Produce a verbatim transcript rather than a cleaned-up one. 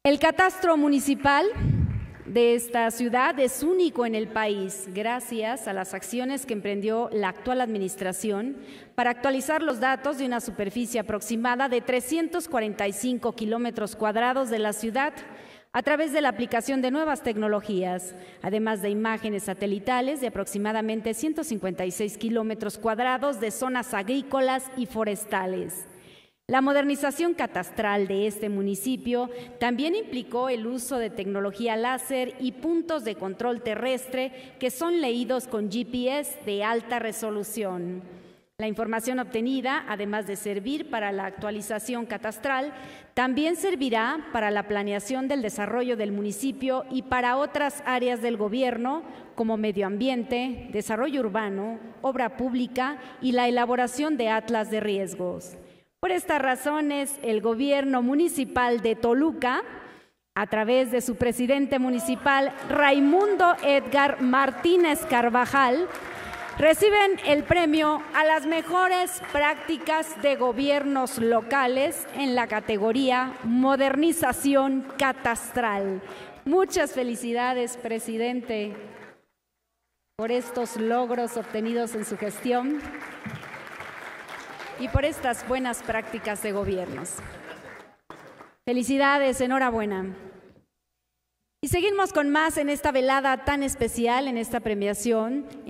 El catastro municipal de esta ciudad es único en el país, gracias a las acciones que emprendió la actual administración para actualizar los datos de una superficie aproximada de trescientos cuarenta y cinco kilómetros cuadrados de la ciudad a través de la aplicación de nuevas tecnologías, además de imágenes satelitales de aproximadamente ciento cincuenta y seis kilómetros cuadrados de zonas agrícolas y forestales. La modernización catastral de este municipio también implicó el uso de tecnología láser y puntos de control terrestre que son leídos con G P S de alta resolución. La información obtenida, además de servir para la actualización catastral, también servirá para la planeación del desarrollo del municipio y para otras áreas del gobierno, como medio ambiente, desarrollo urbano, obra pública y la elaboración de atlas de riesgos. Por estas razones, el gobierno municipal de Toluca, a través de su presidente municipal, Raimundo Edgar Martínez Carvajal, reciben el premio a las mejores prácticas de gobiernos locales en la categoría Modernización Catastral. Muchas felicidades, presidente, por estos logros obtenidos en su gestión y por estas buenas prácticas de gobiernos. Felicidades, enhorabuena. Y seguimos con más en esta velada tan especial, en esta premiación.